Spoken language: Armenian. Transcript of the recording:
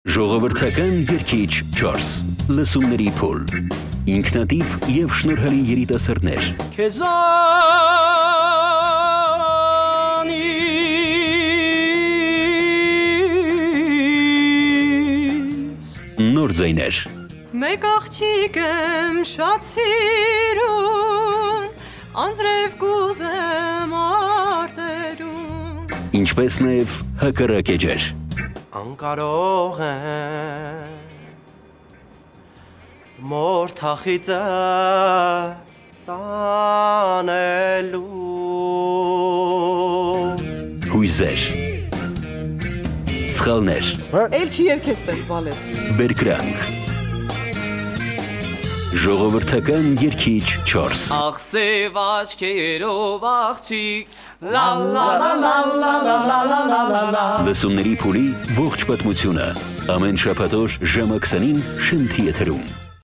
Ժողովրդական երգիչ 4 Լսումների փուլ ինքնատիպ եւ շնորհալի երիտասարդներ Քեզանից նոր ձայներ Մեկ աղջիկ եմ շատ սիրում անձրև կուզեմ արտերում Ինչպես նաեւ հակառակ էջեր Անկարող եմ մոր թախիծը տանելու Հույզեր Սխալներ Էլ չի երկեստել բալես Բերկրանք Ժողովրդական երգիչ 4 Աղսև աչքերով աղջիկ La la la la la la la la la la Լսումների փուլի ողջ պատմությունը ամեն շաբաթ ժամը 20-ին Շնթի եթերում